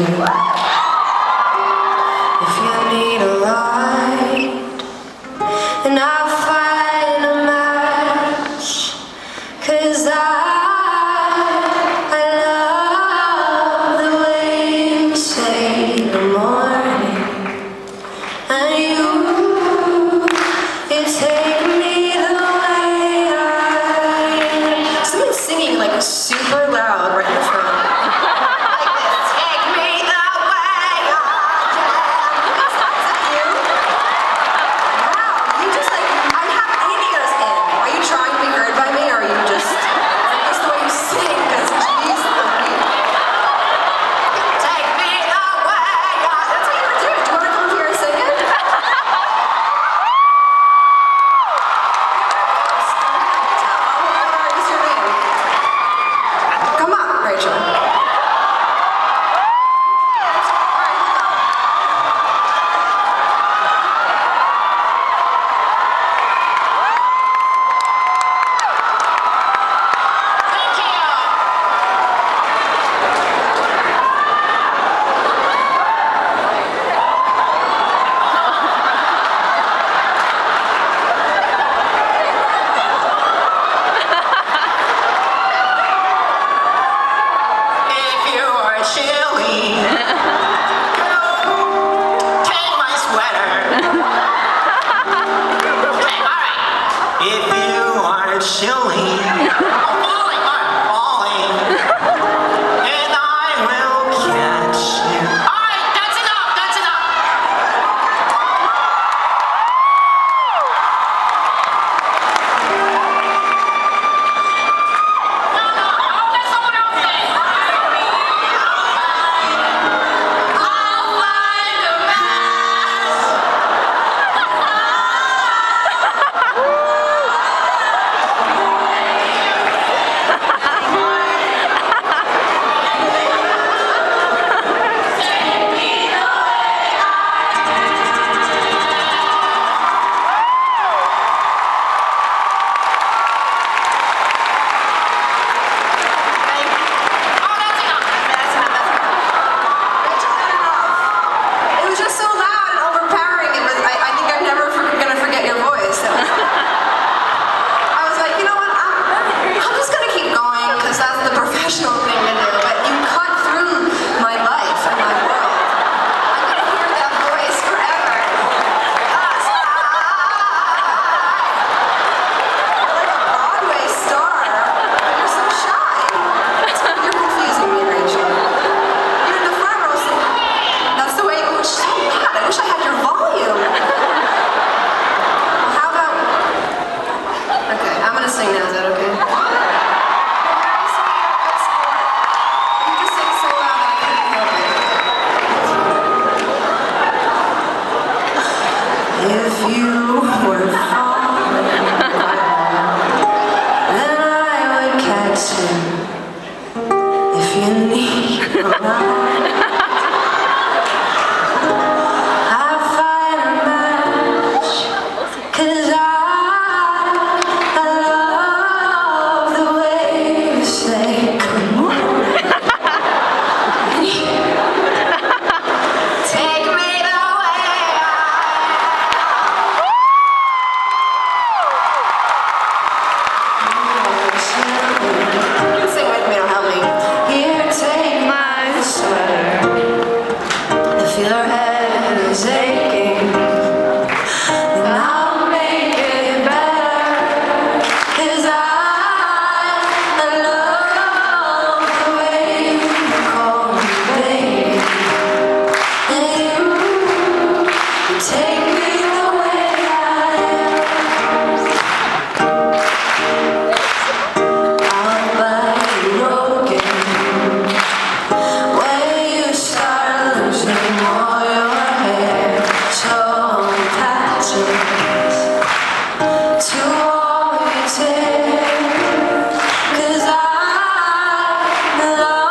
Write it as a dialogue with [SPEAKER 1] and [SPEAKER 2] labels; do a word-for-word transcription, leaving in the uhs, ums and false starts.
[SPEAKER 1] If you need a light, and I'll find a match, 'cause I, I love the way you say the morning, and you, you take me the way I... Someone's singing like super loud right in the front. If you were falling, then I would catch you. If you need a ride, I'd find a match, 'cause I, I love the way you say good morning. Take me the way sing with me, it'll help me. Here, take my sweater. If your head is aching, then I'll make it better. 'Cause I, I love the way you call me baby. And you, you take me the way I am. I'll buy you broken when you start losing all your hair. So patches to all you take. 'Cause I love